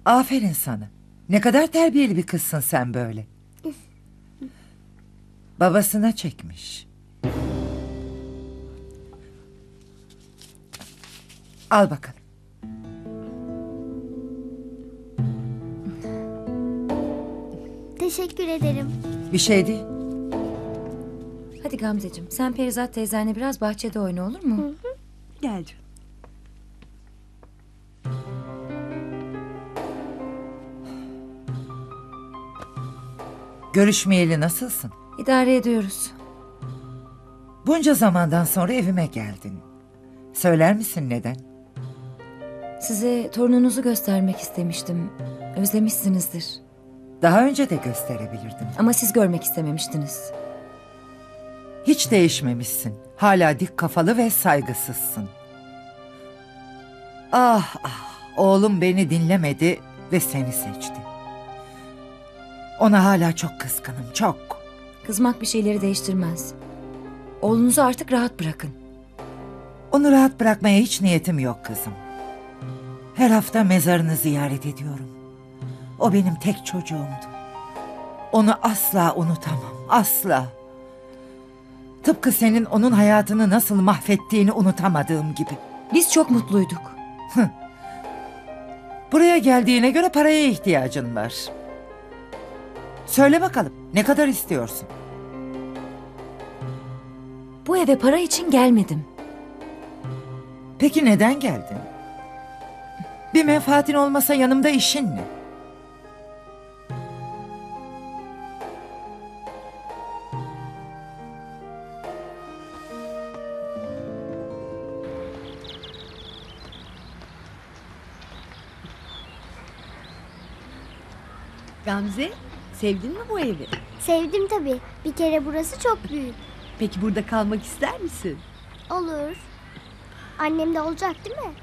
Aferin sana. Ne kadar terbiyeli bir kızsın sen böyle. Babasına çekmiş. Al bakalım. Teşekkür ederim. Bir şey değil. Hadi Gamzeciğim, sen Perizat teyzenle biraz bahçede oyna, olur mu? Gel canım. Görüşmeyeli nasılsın? İdare ediyoruz. Bunca zamandan sonra evime geldin. Söyler misin neden? Size torununuzu göstermek istemiştim. Özlemişsinizdir. Daha önce de gösterebilirdim. Ama siz görmek istememiştiniz. Hiç değişmemişsin. Hala dik kafalı ve saygısızsın. Ah ah, oğlum beni dinlemedi ve seni seçti. Ona hala çok kızgınım, çok. Kızmak bir şeyleri değiştirmez. Oğlunuzu artık rahat bırakın. Onu rahat bırakmaya hiç niyetim yok kızım. Her hafta mezarını ziyaret ediyorum. O benim tek çocuğumdu. Onu asla unutamam, asla. Tıpkı senin onun hayatını nasıl mahvettiğini unutamadığım gibi. Biz çok mutluyduk. Buraya geldiğine göre paraya ihtiyacın var. Söyle bakalım, ne kadar istiyorsun? Bu eve para için gelmedim. Peki neden geldin? Bir menfaatin olmasa yanımda işin ne? Gamze, sevdin mi bu evi? Sevdim tabii. Bir kere burası çok büyük. Peki burada kalmak ister misin? Olur. Annem de olacak değil mi?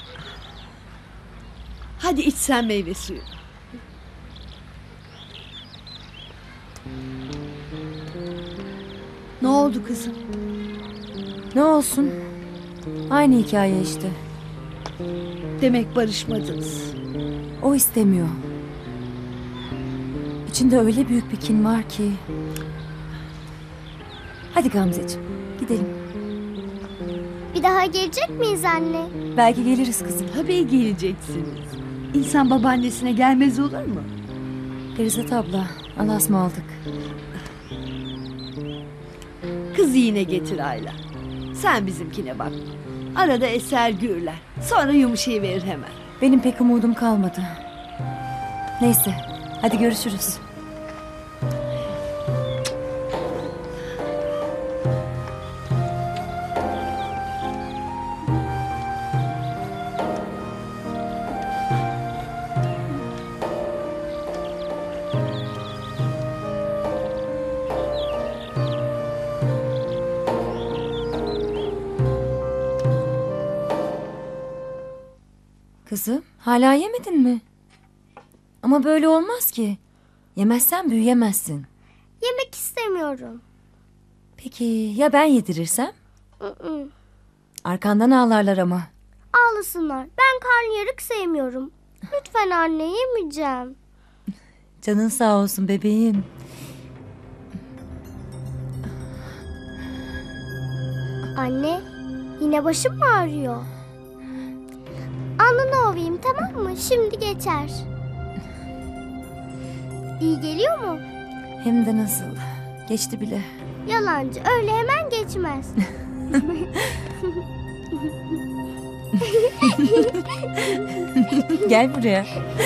Hadi iç sen meyve suyu. Ne oldu kızım? Ne olsun? Aynı hikaye işte. Demek barışmadınız. O istemiyor. İçinde öyle büyük bir kin var ki. Hadi Gamzeciğim, gidelim. Bir daha gelecek miyiz anne? Belki geliriz kızım. Tabii geleceksiniz. İnsan babaannesine gelmez olur mu? Perizat abla, Allah'a ısmarladık. Kızı yine getir Ayla. Sen bizimkine bak. Arada eser gürler. Sonra yumuşayıverir hemen. Benim pek umudum kalmadı. Neyse, hadi görüşürüz. Kızım, hala yemedin mi? Ama böyle olmaz ki. Yemezsen büyüyemezsin. Yemek istemiyorum. Peki ya ben yedirirsem? Mm-mm. Arkandan ağlarlar ama. Ağlasınlar. Ben karnıyarık sevmiyorum. Lütfen anne, yemeyeceğim. Canın sağ olsun bebeğim. Anne, yine başım mı ağrıyor? Alnını ovayım, tamam mı? Şimdi geçer. İyi geliyor mu? Hem de nasıl. Geçti bile. Yalancı, öyle hemen geçmez. Gel buraya.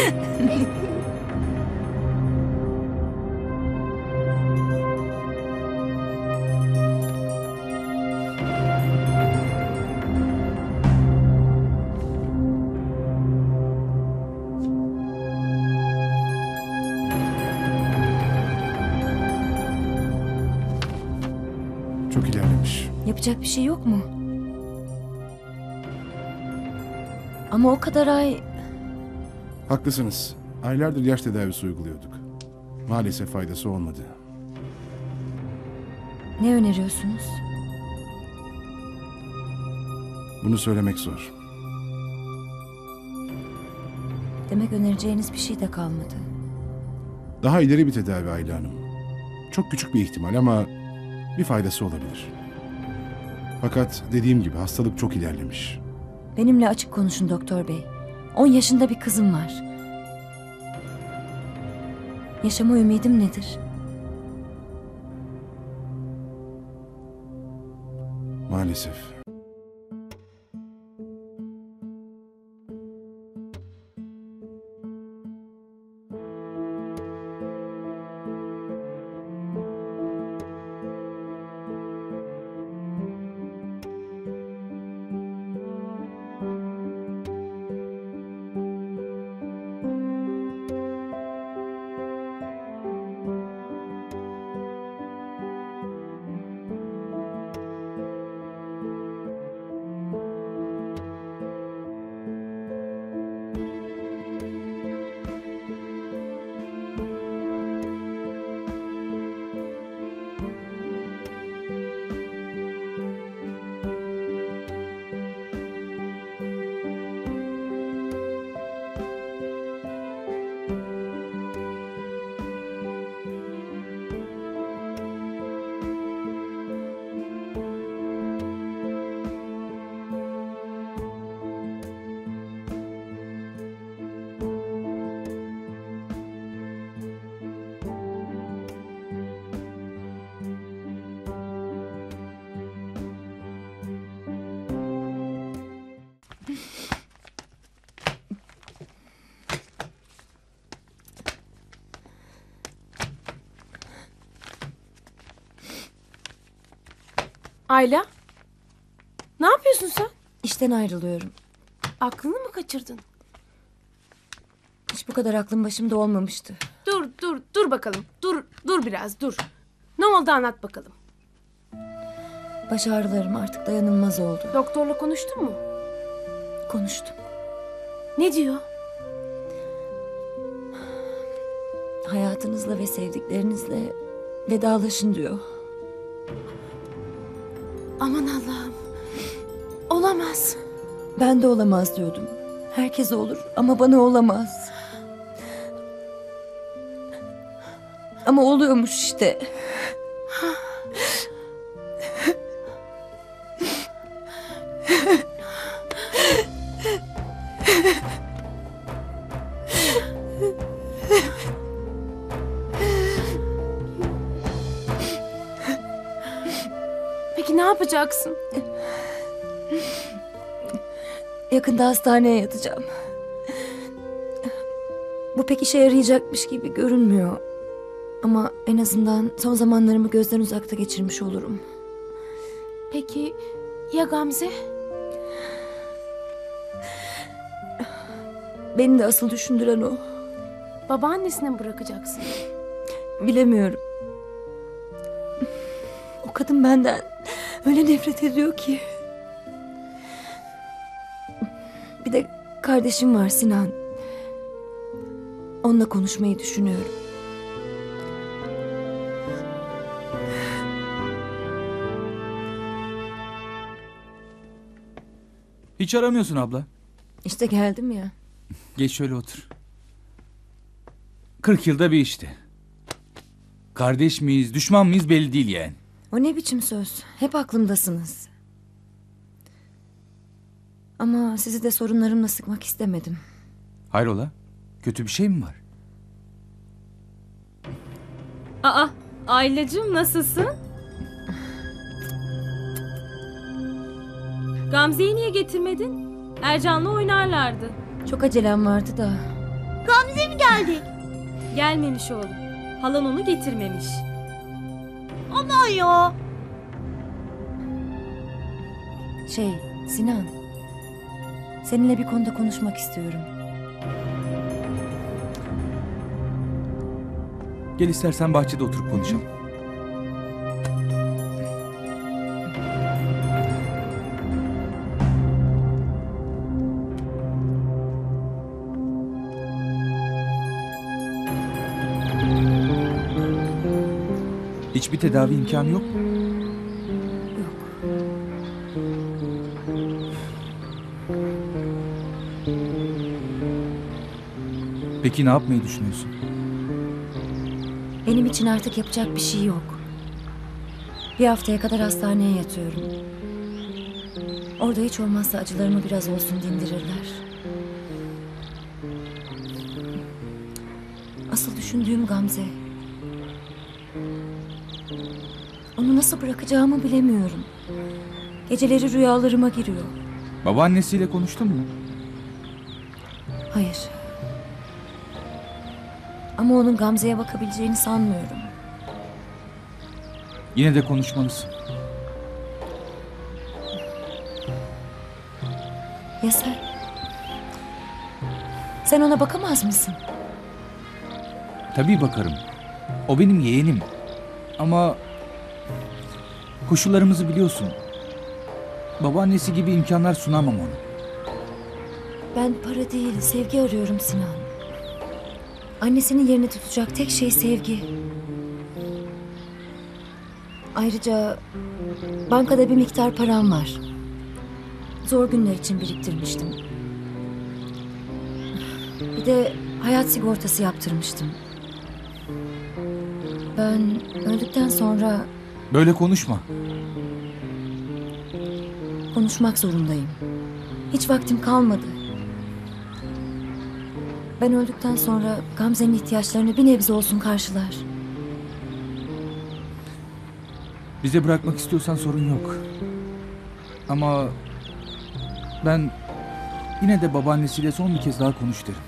Çok ilerlemiş. Yapacak bir şey yok mu? Ama o kadar ay... Haklısınız. Aylardır yaş tedavisi uyguluyorduk. Maalesef faydası olmadı. Ne öneriyorsunuz? Bunu söylemek zor. Demek önereceğiniz bir şey de kalmadı. Daha ileri bir tedavi Ayla Hanım. Çok küçük bir ihtimal ama bir faydası olabilir. Fakat dediğim gibi hastalık çok ilerlemiş. Benimle açık konuşun doktor bey. 10 yaşında bir kızım var. Yaşama ümidim nedir? Maalesef. Ayla, ne yapıyorsun sen? İşten ayrılıyorum. Aklını mı kaçırdın? Hiç bu kadar aklım başımda olmamıştı. Dur bakalım. Dur biraz, dur. Ne oldu anlat bakalım. Baş ağrılarım artık dayanılmaz oldu. Doktorla konuştun mu? Konuştum. Ne diyor? Hayatınızla ve sevdiklerinizle vedalaşın diyor. Aman Allah'ım. Olamaz. Ben de olamaz diyordum. Herkes olur ama bana olamaz. Ama oluyormuş işte. Peki ne yapacaksın? Yakında hastaneye yatacağım. Bu pek işe yarayacakmış gibi görünmüyor. Ama en azından son zamanlarımı gözden uzakta geçirmiş olurum. Peki ya Gamze? Beni de asıl düşündüren o. Babaannesine mi bırakacaksın? Bilemiyorum. O kadın benden öyle nefret ediyor ki. Bir de kardeşim var Sinan. Onunla konuşmayı düşünüyorum. Hiç aramıyorsun abla. İşte geldim ya. Geç şöyle otur. 40 yılda bir işte. Kardeş miyiz, düşman mıyız belli değil yani. O ne biçim söz? Hep aklımdasınız. Ama sizi de sorunlarımla sıkmak istemedim. Hayrola? Kötü bir şey mi var? Aa, Aylacığım nasılsın? Gamze'yi niye getirmedin? Ercan'la oynarlardı. Çok acelem vardı da. Gelmemiş oğlum. Halan onu getirmemiş. Sinan. Seninle bir konuda konuşmak istiyorum. Gel istersen bahçede oturup konuşalım. Hiçbir tedavi imkanı yok mu? Yok. Peki ne yapmayı düşünüyorsun? Benim için artık yapacak bir şey yok. Bir haftaya kadar hastaneye yatıyorum. Orada hiç olmazsa acılarımı biraz olsun dindirirler. Asıl düşündüğüm Gamze. Onu nasıl bırakacağımı bilemiyorum. Geceleri rüyalarıma giriyor. Babaannesiyle konuştun mu? Hayır. Ama onun Gamze'ye bakabileceğini sanmıyorum. Yine de konuşmalısın. Ya sen? Sen ona bakamaz mısın? Tabii bakarım. O benim yeğenim. Ama koşullarımızı biliyorsun. Babaannesi gibi imkanlar sunamam ona. Ben para değil, sevgi arıyorum Sinan. Annesinin yerini tutacak tek şey sevgi. Ayrıca bankada bir miktar param var. Zor günler için biriktirmiştim. Bir de hayat sigortası yaptırmıştım. Ben öldükten sonra Böyle konuşma. konuşmak zorundayım. Hiç vaktim kalmadı. Ben öldükten sonra Gamze'nin ihtiyaçlarını bir nebze olsun karşılar. Bize bırakmak istiyorsan sorun yok. Ama ben yine de babaannesiyle son bir kez daha konuş derim.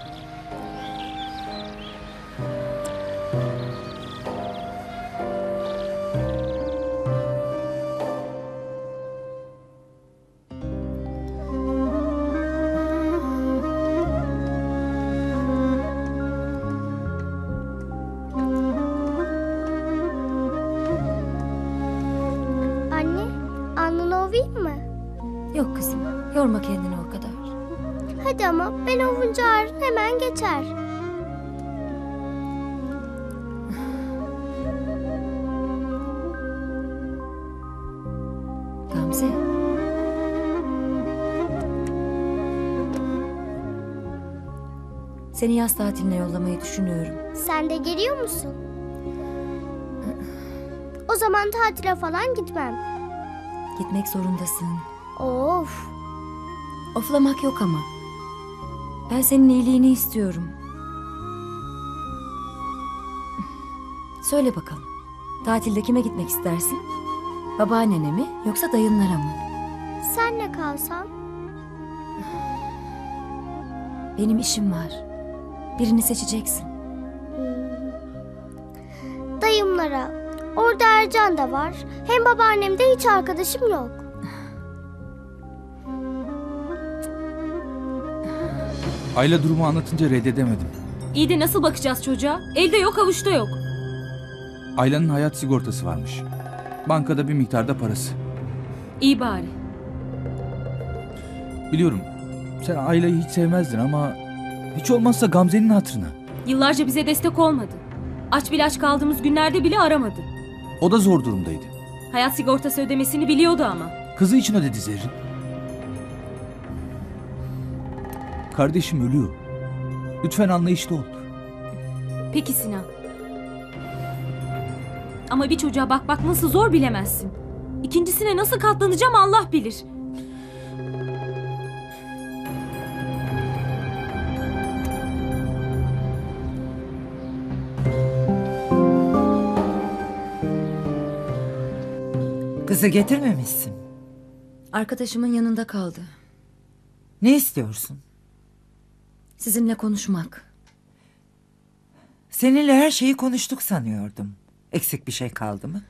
Anne, alnını ovayım mı? Yok kızım, yorma kendini o kadar. Hadi ama ben ovunca ağrın hemen geçer. Gamze. Seni yaz tatiline yollamayı düşünüyorum. Sen de geliyor musun? O zaman tatile falan gitmem. Gitmek zorundasın. Of. Oflamak yok ama. Ben senin iyiliğini istiyorum. Söyle bakalım. Tatilde kime gitmek istersin? Babaannene mi yoksa dayınlara mı? Senle kalsam? Benim işim var. Birini seçeceksin. Dayımlara. Orada Ercan da var. Hem babaannemde hiç arkadaşım yok. Ayla durumu anlatınca reddedemedim. İyi de nasıl bakacağız çocuğa? Elde yok avuçta yok. Ayla'nın hayat sigortası varmış. Bankada bir miktarda parası. İyi bari. Biliyorum sen Ayla'yı hiç sevmezdin ama hiç olmazsa Gamze'nin hatırına. Yıllarca bize destek olmadı. Aç bilaç kaldığımız günlerde bile aramadı. O da zor durumdaydı. Hayat sigortası ödemesini biliyordu ama. Kızı için ödedi Zerrin. Kardeşim ölüyor. Lütfen anlayışlı ol. Peki Sinan. Ama bir çocuğa bakmak nasıl zor bilemezsin. İkincisine nasıl katlanacağım Allah bilir. Kızı getirmemişsin. Arkadaşımın yanında kaldı. Ne istiyorsun? Sizinle konuşmak. Seninle her şeyi konuştuk sanıyordum. Eksik bir şey kaldı mı?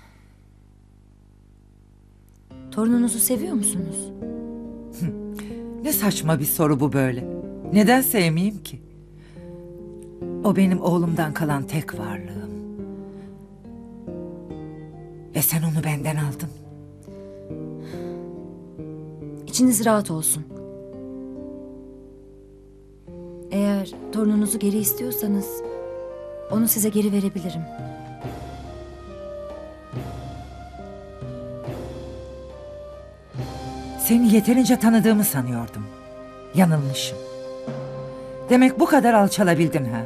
Torununuzu seviyor musunuz? Ne saçma bir soru bu böyle. Neden sevmeyeyim ki? O benim oğlumdan kalan tek varlığım. Ve sen onu benden aldın. İçiniz rahat olsun. Eğer torununuzu geri istiyorsanız onu size geri verebilirim. Seni yeterince tanıdığımı sanıyordum. Yanılmışım. Demek bu kadar alçalabildin ha?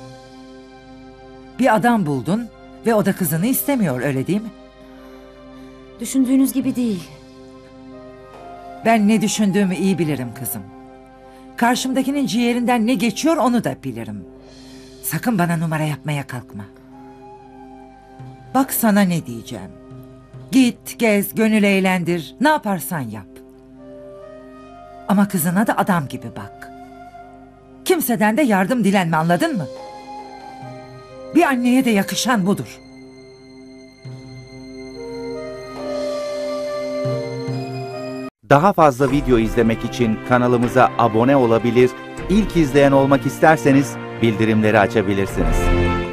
Bir adam buldun ve o da kızını istemiyor, öyle değil mi? Düşündüğünüz gibi değil. Ben ne düşündüğümü iyi bilirim kızım. Karşımdakinin ciğerinden ne geçiyor onu da bilirim. Sakın bana numara yapmaya kalkma. Bak sana ne diyeceğim. Git, gez, gönül eğlendir, ne yaparsan yap. Ama kızına da adam gibi bak. Kimseden de yardım dilenme, anladın mı? Bir anneye de yakışan budur. Daha fazla video izlemek için kanalımıza abone olabilir, ilk izleyen olmak isterseniz bildirimleri açabilirsiniz.